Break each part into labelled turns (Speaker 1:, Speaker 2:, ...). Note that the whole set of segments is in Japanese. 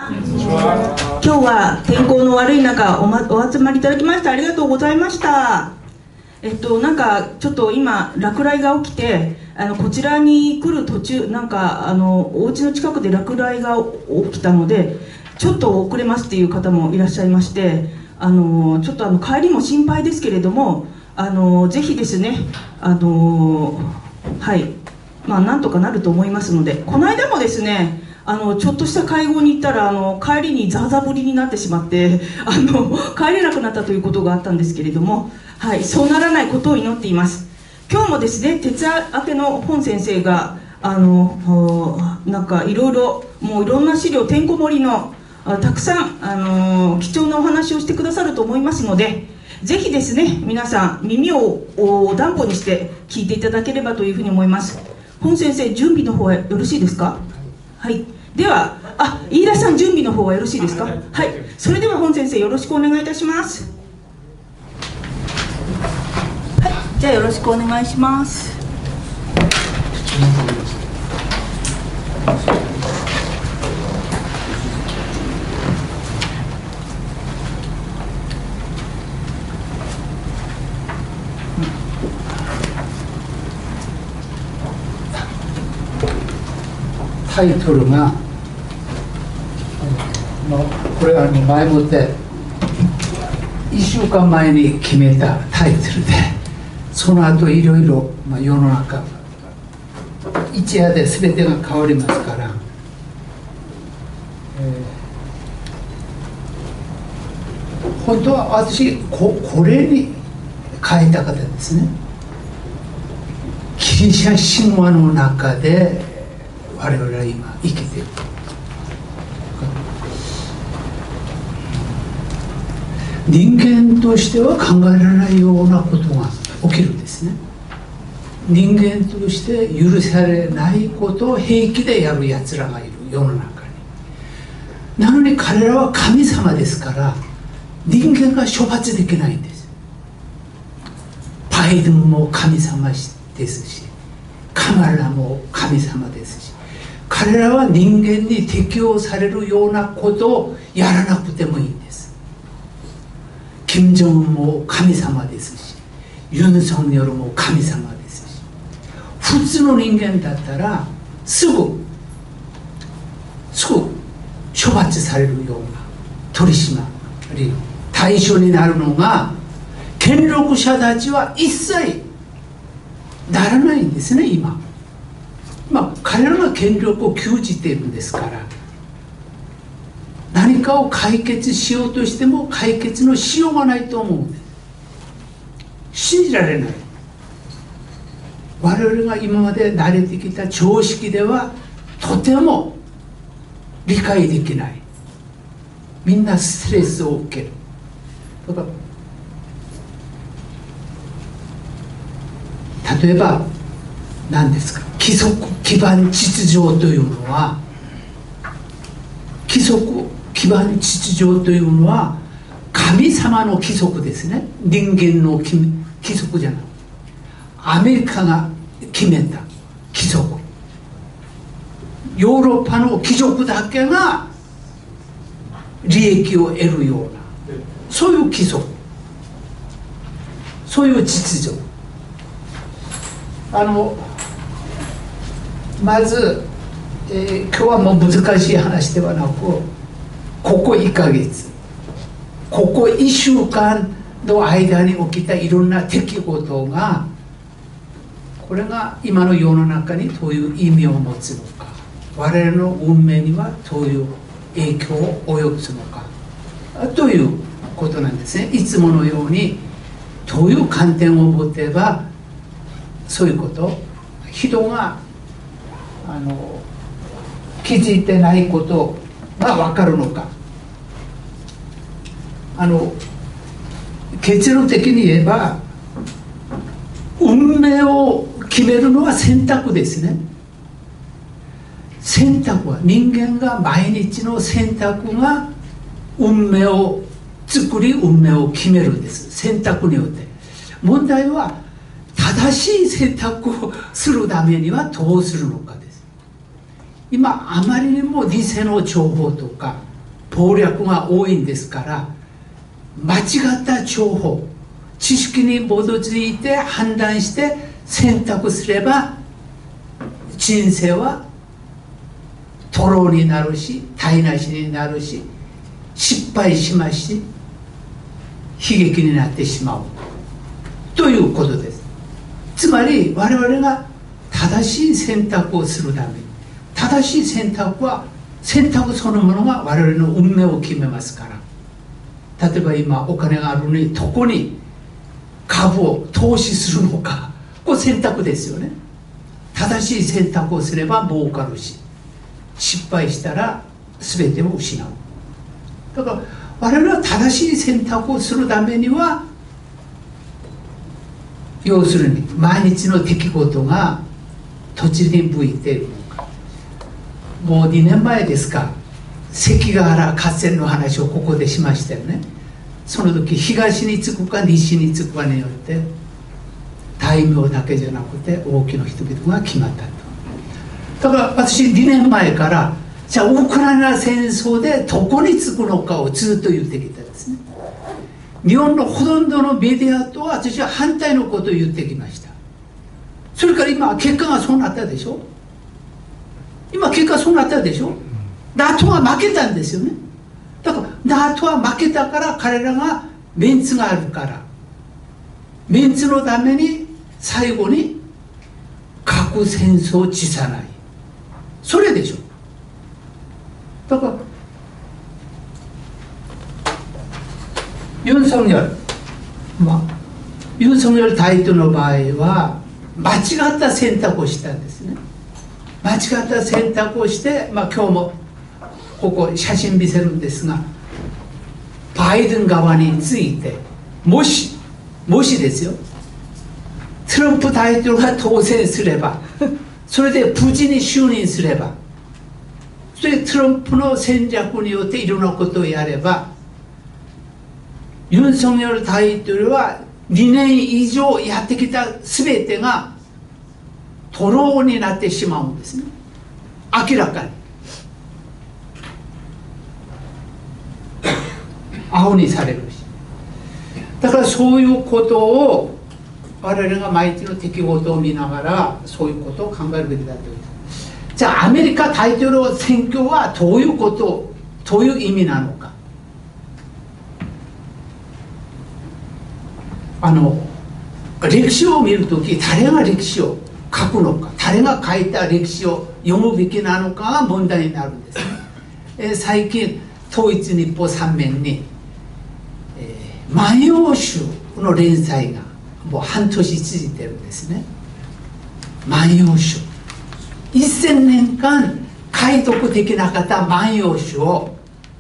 Speaker 1: 今日は天候の悪い中お集まりいただきましてありがとうございました。なんかちょっと今落雷が起きてこちらに来る途中なんかお家の近くで落雷が起きたのでちょっと遅れますっていう方もいらっしゃいましてちょっと帰りも心配ですけれどもぜひですねはいなんとかなると思いますので、この間もですねちょっとした会合に行ったら帰りにザーザー降りになってしまって帰れなくなったということがあったんですけれども、はい、そうならないことを祈っています。今日もですね徹夜明けの本先生がなんかいろいろもういろんな資料てんこ盛りのたくさん貴重なお話をしてくださると思いますので、ぜひですね皆さん耳を断固にして聞いていただければというふうに思います。本先生準備の方はよろしいですか？はい、では飯田さん準備の方はよろしいですか？はい、それでは本先生よろしくお願いいたします。はい、じゃあよろしくお願いします。
Speaker 2: タイトルがこれは前もって1週間前に決めたタイトルで、その後いろいろ世の中一夜で全てが変わりますから、本当は私これに変えた方ですね。ギリシャ神話の中で我々は今生きている。人間としては考えられないようなことが起きるんですね。人間として許されないことを平気でやるやつらがいる世の中に。なのに彼らは神様ですから人間が処罰できないんです。バイデンも神様ですしカマラも神様ですし、彼らは人間に適応されるようなことをやらなくてもいいんです。金正恩も神様ですし、ユン・ソンニョルも神様ですし、普通の人間だったらすぐ処罰されるような取り締まり対象になるのが、権力者たちは一切ならないんですね今。彼らが権力を牛耳っているんですから、何かを解決しようとしても解決のしようがないと思うんです。信じられない。我々が今まで慣れてきた常識ではとても理解できない。みんなストレスを受ける。だから例えば何ですか、規則基盤秩序というのは、規則基盤秩序というのは神様の規則ですね。人間の規則じゃない。アメリカが決めた規則、ヨーロッパの貴族だけが利益を得るような、そういう規則、そういう秩序。まず、今日はもう難しい話ではなく、ここ1ヶ月、ここ1週間の間に起きたいろんな出来事が、これが今の世の中にどういう意味を持つのか、我々の運命にはどういう影響を及ぼすのかということなんですね。いつものようにどういう観点を持てばそういうこと、人が気づいてないことが分かるのか。結論的に言えば運命を決めるのは選択ですね。選択は人間が毎日の選択が運命を作り運命を決めるんです。選択によって。問題は正しい選択をするためにはどうするのかです。今あまりにも偽の情報とか謀略が多いんですから、間違った情報、知識に基づいて判断して選択すれば人生は徒労になるし台無しになるし失敗しますし悲劇になってしまうということです。つまり我々が正しい選択をするために、正しい選択は選択そのものが我々の運命を決めますから、例えば今お金があるのにどこに株を投資するのか、これ選択ですよね。正しい選択をすれば儲かるし、失敗したら全てを失う。だから我々は正しい選択をするためには、要するに毎日の出来事が土地に向いているのか。もう2年前ですか、関ヶ原合戦の話をここでしましたよね。その時東につくか西につくかによって大名だけじゃなくて多くの人々が決まったと。だから私2年前から、じゃあウクライナ戦争でどこにつくのかをずっと言ってきたんですね。日本のほとんどのメディアと私は反対のことを言ってきました。それから今結果がそうなったでしょ。今結果そうなったでしょ。NATO が負けたんですよね。だから NATO は負けたから、彼らがメンツがあるから、メンツのために最後に核戦争を辞さない、それでしょ。だからユン・ソンニョル、ユン・ソンニョル大統領の場合は間違った選択をしたんですね。間違った選択をして、今日もここ写真見せるんですが、バイデン側についてもしですよ、トランプ大統領が当選すれば、それでプーチンに就任すれば、それでトランプの戦略によっていろんなことをやれば、ユン・ソンニョル大統領は2年以上やってきた全てが徒労になってしまうんですね。明らかにアホにされるし。だからそういうことを我々が毎日の出来事を見ながら、そういうことを考えるべきだという。じゃあアメリカ大統領選挙はどういうこと、どういう意味なのか。歴史を見るとき、誰が歴史を書くのか、誰が書いた歴史を読むべきなのかが問題になるんですね。最近統一日報3面に、万葉集の連載がもう半年続いてるんですね。万葉集、1000年間解読できなかった万葉集を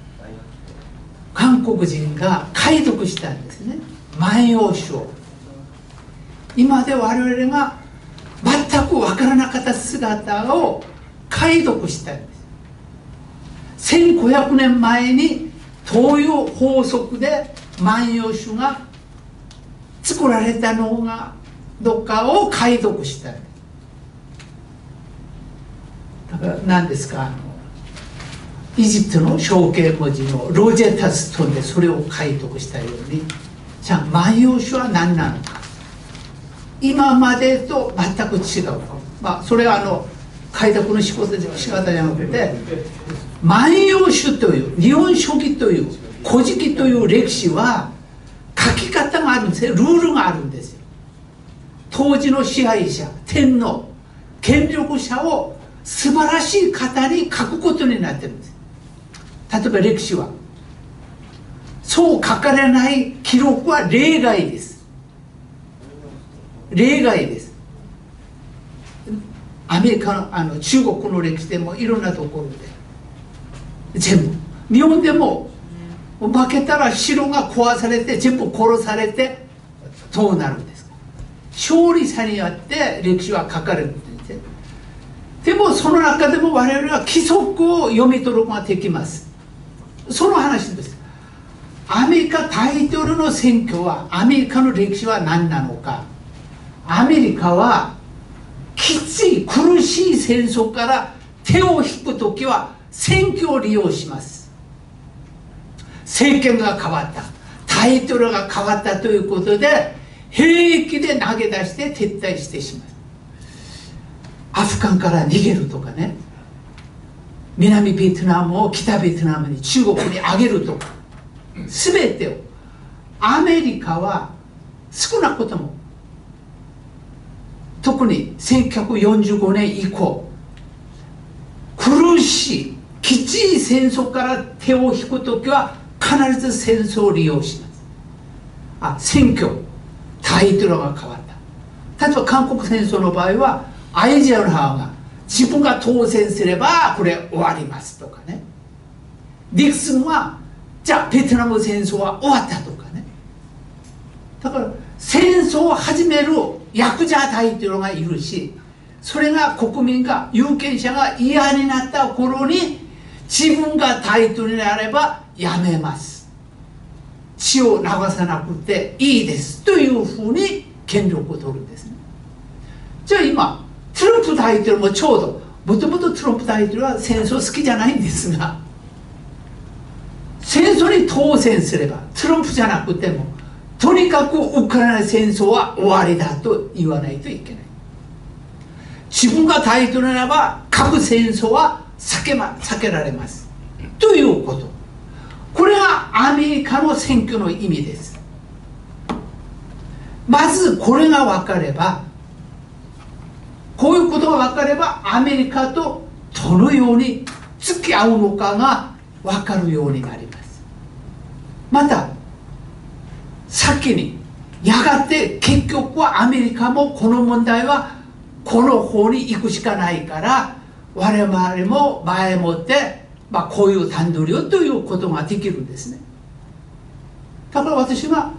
Speaker 2: 韓国人が解読したんですね。万葉集を今で我々が全く分からなかった姿を解読したんです。1500年前にどういう法則で万葉集が作られたのがどっかを解読したんです。だから何ですか、エジプトの象形文字のロジェタストンでそれを解読したように、じゃあ万葉集は何なのか、今までと全く違うか、それは開拓の仕方じゃなくて、万葉集という日本書紀という古事記という歴史は書き方があるんですよ。ルールがあるんですよ。当時の支配者、天皇、権力者を素晴らしい方に書くことになってるんです。例えば歴史はそう書かれない記録は例外です。例外です。アメリカの中国の歴史でもいろんなところで全部、日本でも負けたら城が壊されて全部殺されてどうなるんですか。勝利者によって歴史は書かれるんです。でもその中でも我々は規則を読み取ることができます。その話です。アメリカ大統領の選挙は、アメリカの歴史は何なのか。アメリカはきつい苦しい戦争から手を引くときは選挙を利用します。 政権が変わった、タイトルが変わったということで平気で投げ出して撤退してしまう。アフガンから逃げるとかね、南ベトナムを北ベトナムに中国にあげるとか、全てをアメリカは少なくとも、特に1945年以降苦しいきつい戦争から手を引くときは必ず戦争を利用します。選挙、タイトルが変わった。例えば韓国戦争の場合はアイゼンハワーが自分が当選すればこれ終わりますとかね、ディクスンはじゃあベトナム戦争は終わったとかね。だから戦争を始める役者タイトルがいるし、それが国民が有権者が嫌になった頃に自分がタイトルになればやめます、血を流さなくていいですというふうに権力を取るんですね。じゃあ今トランプ大統領もちょうど、もともとトランプ大統領は戦争好きじゃないんですが、戦争に当選すればトランプじゃなくてもとにかくウクライナ戦争は終わりだと言わないといけない。自分が大統領ならば核戦争は避けられますということ、これがアメリカの選挙の意味です。まずこれが分かれば、こういうことが分かればアメリカとどのように付き合うのかが分かるようになります。また先にやがて結局はアメリカもこの問題はこの方に行くしかないから、我々も前もって、こういう段取りをということができるんですね。だから私は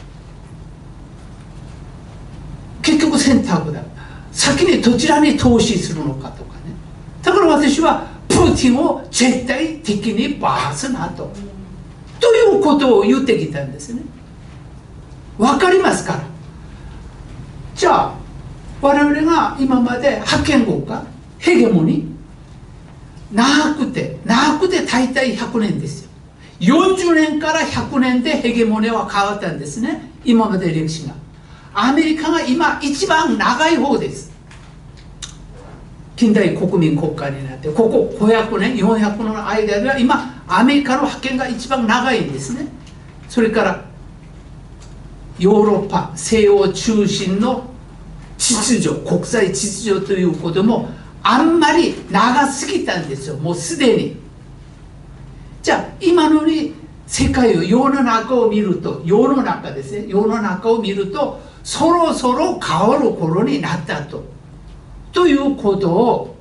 Speaker 2: 結局選択だ、先にどちらに投資するのかとかね。だから私はプーチンを絶対的に罰すなということを言ってきたんですね。わかりますから。じゃあ我々が今まで覇権国家ヘゲモニ長くて大体100年ですよ。40年から100年でヘゲモニは変わったんですね、今まで歴史が。アメリカが今一番長い方です。近代国民国家になってここ500年400年の間では今アメリカの覇権が一番長いんですね。それからヨーロッパ西欧中心の秩序、国際秩序ということもあんまり長すぎたんですよ、もうすでに。じゃあ今のに世界を世の中を見ると、世の中ですね、世の中を見るとそろそろ変わる頃になったということを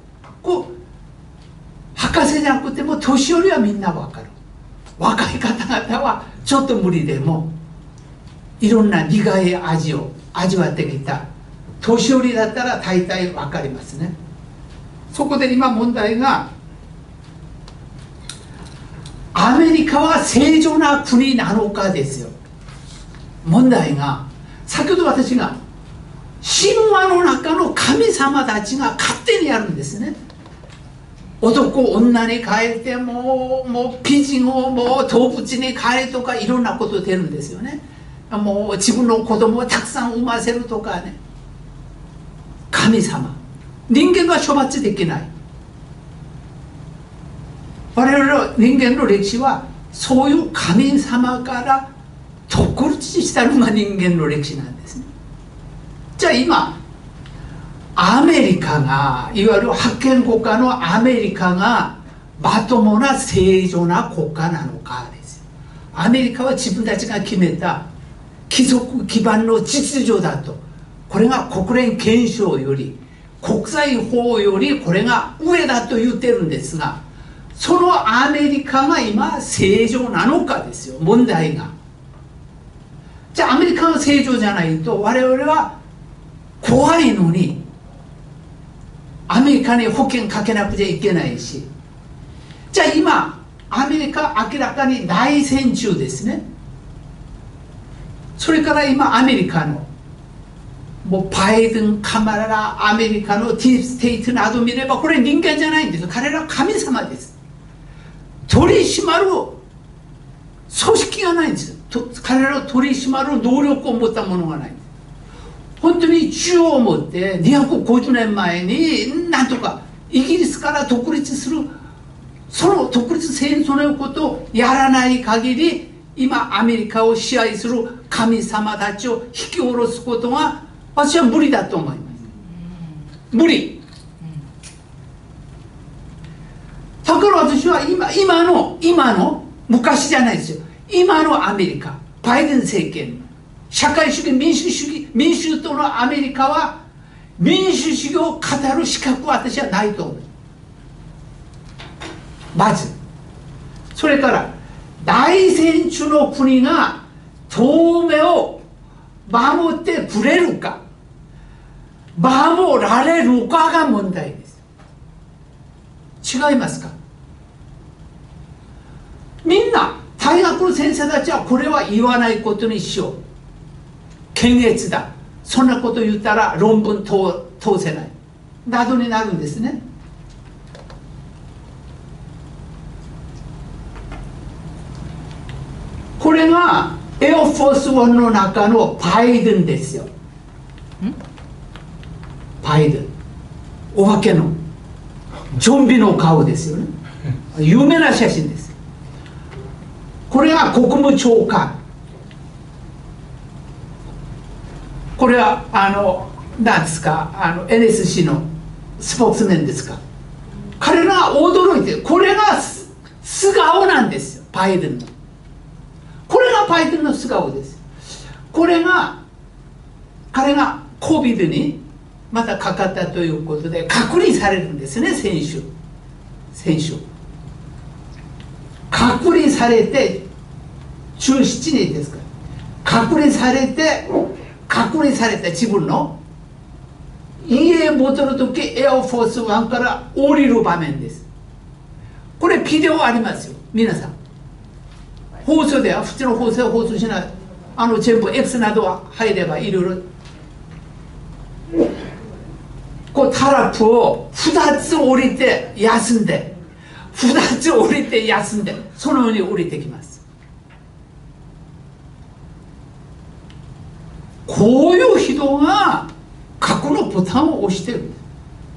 Speaker 2: 博士じゃなくても年寄りはみんな分かる。若い方々はちょっと無理でもいろんな苦い味を味わってきた年寄りだったら大体分かりますね。そこで今問題が、アメリカは正常な国なのかですよ。問題が先ほど私が神話の中の神様たちが勝手にやるんですね。男を女に変えてもう美人をもう動物に変えとかいろんなこと出るんですよね。もう自分の子供をたくさん産ませるとかね。神様、人間は処罰できない。我々の人間の歴史はそういう神様から独立したのが人間の歴史なんですね。じゃあ今アメリカが、いわゆる覇権国家のアメリカがまともな正常な国家なのかですよ。アメリカは自分たちが決めた貴族基盤の秩序だと、これが国連憲章より国際法よりこれが上だと言ってるんですが、そのアメリカが今正常なのかですよ、問題が。じゃあアメリカが正常じゃないと我々は怖いのにアメリカに保険かけなくちゃいけないし、じゃあ今アメリカ明らかに内戦中ですね。それから今アメリカのもうバイデン、カマラ、アメリカのディープステートなど見ればこれ人間じゃないんです。彼らは神様です。取り締まる組識がないんですよ。彼らを取り締まる能力を持ったものがない。本当に知恵を持って250年前になんとかイギリスから独立する、その独立戦争のことをやらない限り、今アメリカを支配する神様たちを引き下ろすことが私は無理だと思います。無理。だから私は今の昔じゃないですよ、今のアメリカ、バイデン政権、社会主義民主党のアメリカは民主主義を語る資格は私はないと思う。まずそれから大戦中の国が透明を守ってくれるか守られるかが問題です。違いますか？みんな大学の先生たちはこれは言わないことにしよう、検閲だ、そんなこと言ったら論文通せないなどになるんですね。これがエアフォースワンの中のバイデンですよ。バイデン、お化けのゾンビの顔ですよね。有名な写真です。これが国務長官、これは何ですか、NSC のスポーツメンですか。彼らが驚いて、これが素顔なんですよ、バイデンの。これがバイデンの素顔です。これが彼が COVID にまたかかったということで隔離されるんですね。先週隔離されて17日ですか、隔離されて自分の家へ戻るときエアフォースワンから降りる場面です。これビデオありますよ、皆さん。放送では普通の放送は放送しない、全部 X などは入ればいろいろこうタラップを2つ降りて休んで、2つ降りて休んで、そのように降りてきます。こういう人が核のボタンを押してるんです。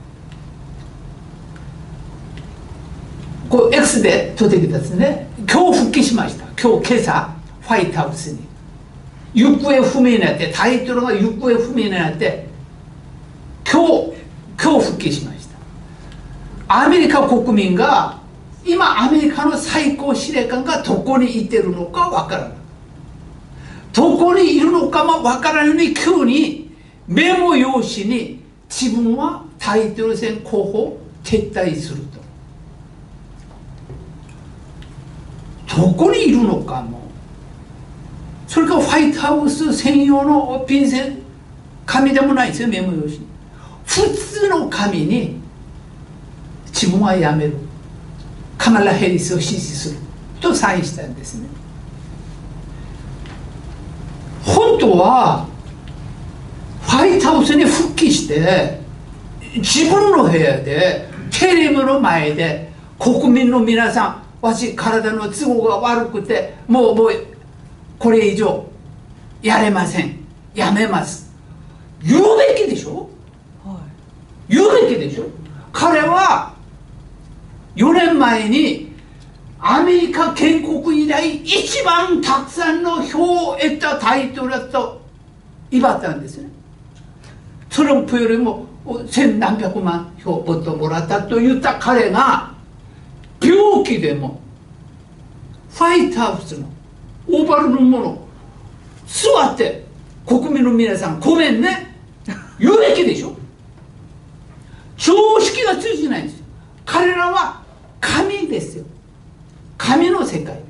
Speaker 2: こう X で撮ってきたですね。今日復帰しました。今朝ファイトハウスに行方不明になって、タイトルが行方不明になって、今日復帰しました。アメリカ国民が今アメリカの最高司令官がどこにいてるのかわからない、どこにいるのかもわからないのに、急にメモ用紙に自分は大統領選候補撤退すると。どこにいるのかも。それからファイトハウス専用のピンセン紙でもないですよ、メモ用紙。普通の紙に自分は辞める、カマラ・ヘリスを支持するとサインしたんですね。本当はファイトハウスに復帰して自分の部屋でテレビの前で国民の皆さん、私体の都合が悪くてもうこれ以上やれません、やめます言うべきでしょ、はい、言うべきでしょ。彼は4年前にアメリカ建国以来一番たくさんの票を得た大統領だと威張ったんですね。トランプよりも千何百万票もっともらったと言った彼が、病気でもファイトハウスのオーバルのもの座って国民の皆さんごめんね言うべきでしょ。常識が通じないんですよ。彼らは神ですよ、神の世界。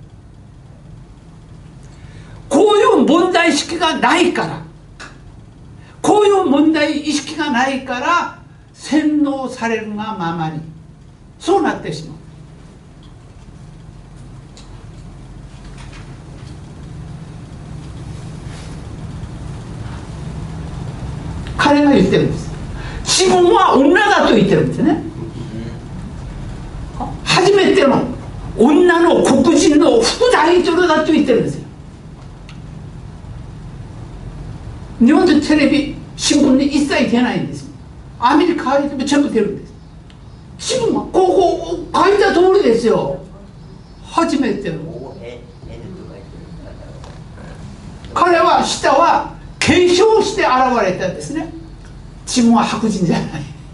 Speaker 2: こういう問題意識がないから、こういう問題意識がないから洗脳されるがままにそうなってしまう。彼が言ってるんです。自分は女だと言ってるんですね。初めての女の黒人のの副大統領だと言ってるんですよ。日本でテレビ新聞に一切出ないんですよ。アメリカでも全部出るんです。新聞はこう書いた通りですよ。初めての彼は下は継承して現れたんですね。自分は白人じゃない。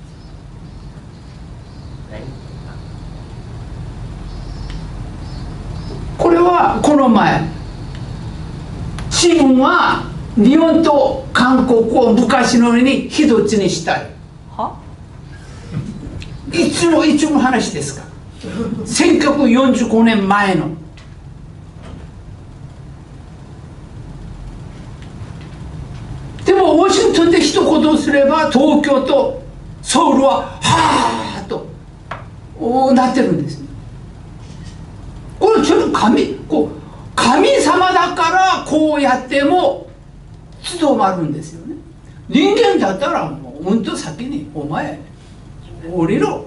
Speaker 2: これはこの前自分は日本と韓国を昔のように一つにしたい。いつも話ですか。1945年前の。でもワシントンで一言すれば東京とソウルははーっとなってるんです。これちょっと神様だからこうやっても務まるんですよね。人間だったらもううんと先にお前降りろ。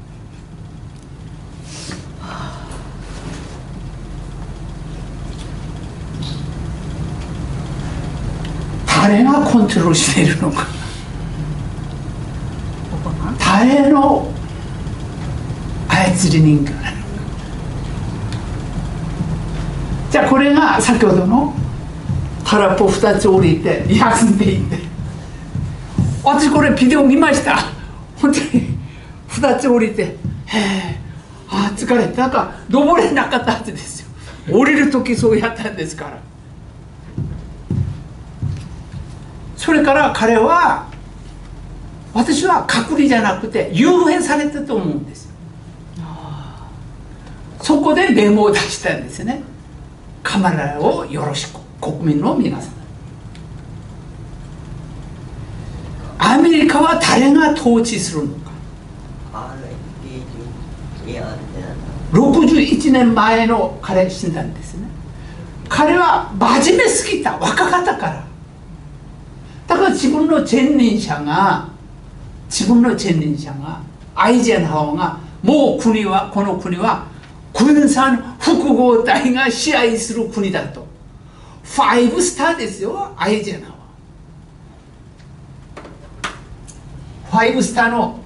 Speaker 2: 誰がコントロールしているのか、誰の操り人形なのか。じゃあこれが先ほどの空っぽ2つ降りて休んでいって、私これビデオ見ました。本当に2つ降りて、疲れた、なんか登れなかったはずですよ。降りる時そうやったんですから。それから彼は、私は隔離じゃなくて幽閉されたと思うんですよ。そこでメモを出したんですね。カマラをよろしく、国民の皆さん。アメリカは誰が統治するのか。61年前の彼死んだんですね。彼は真面目すぎた、若かったから。だから自分の前任者がアイゼンハワーが、もうこの国は軍産複合体が支配する国だと。5スターですよ、アイゼンハワー。5スターの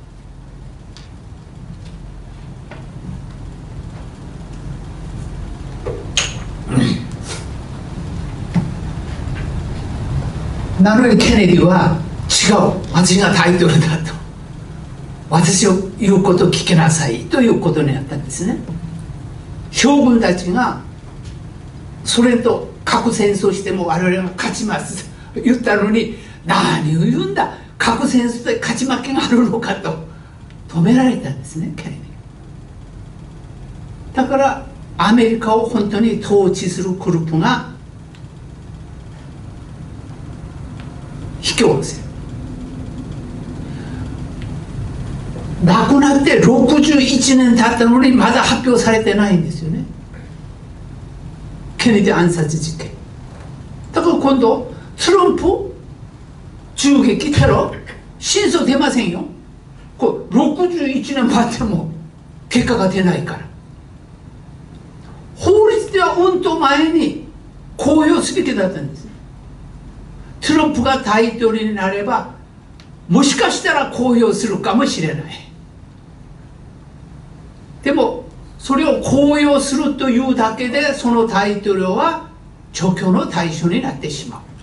Speaker 2: なのにケネディは違う、私がタイトルだと、私を言うことを聞きなさいということになったんですね。将軍たちがそれと核戦争しても我々が勝ちますと言ったのに、何を言うんだ、核戦争で勝ち負けがあるのかと止められたんですね、ケネディ。だからアメリカを本当に統治するグループが引き下ろせる。亡くなって61年経ったのにまだ発表されてないんですよね、ケネディ暗殺事件。だから今度トランプ銃撃テロ、真相出ませんよ。これ61年経っても結果が出ないから。法律ではうんと前に公表すべきだったんです。トランプが大統領になればもしかしたら公表するかもしれない。でもそれを公表するというだけでその大統領は除去の対象になってしまう。